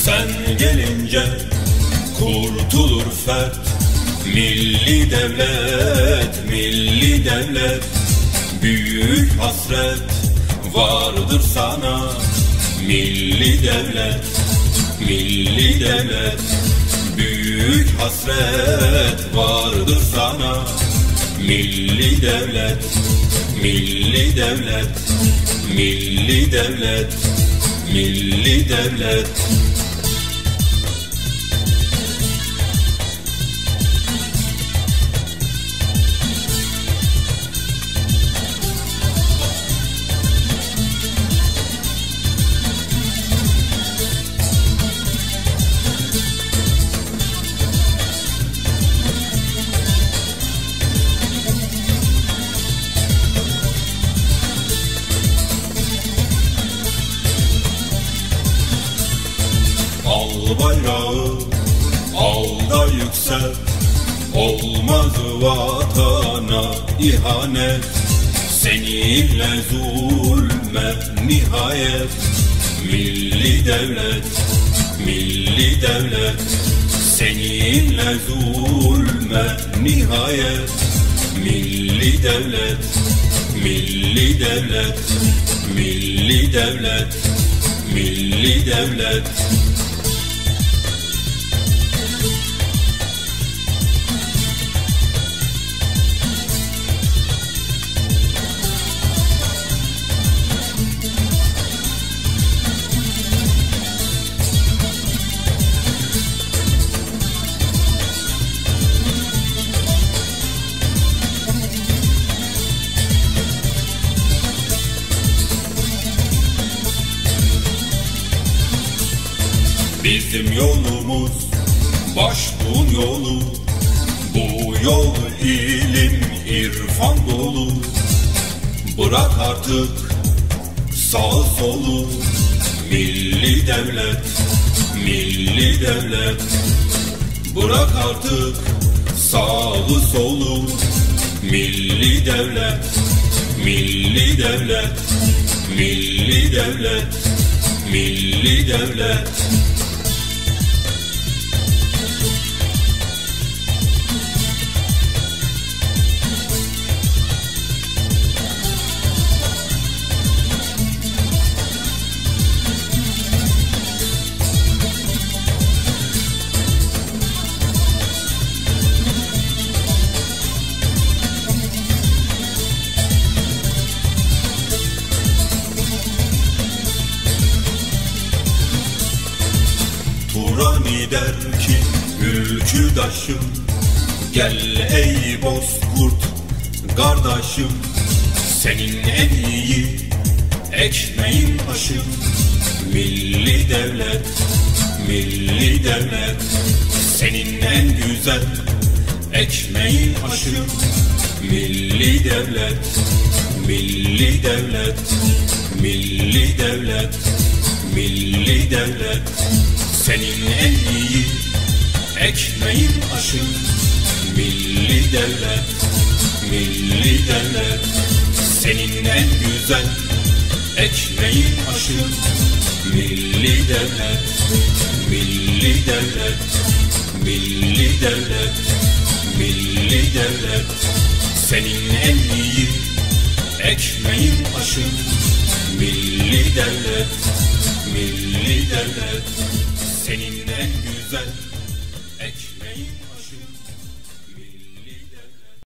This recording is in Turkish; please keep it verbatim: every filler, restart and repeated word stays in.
Sen gelince kurtulur fert. Milli devlet, milli devlet, büyük hasret vardır sana. Milli devlet, milli devlet, büyük hasret vardır sana. Milli devlet, milli devlet, milli devlet, milli devlet. Al bayrağı, al da yükselt. Olmaz vatana ihanet. Seninle zulme nihayet. Milli devlet, milli devlet, seninle zulme nihayet. Milli devlet, milli devlet, milli devlet, milli devlet. Bizim yolumuz başbuğun yolu. Bu yol ilim irfan dolu. Bırak artık sağ solu. Milli devlet, milli devlet, bırak artık sağ solu. Milli devlet, milli devlet, milli devlet, milli devlet. Turani der ki ülküdaşım, gel ey bozkurt kardeşim. Senin en iyi ekmeğin aşım. Milli devlet, milli devlet, senin en güzel ekmeğin aşım. Milli devlet, milli devlet, milli devlet, milli devlet, senin en iyi ekmeğin aşın. Milli devlet, milli devlet, senin en güzel ekmeğin aşın. Milli devlet, milli devlet, milli devlet, milli devlet, senin en iyi ekmeğin aşın. Milli devlet, milli devlet, senin en güzel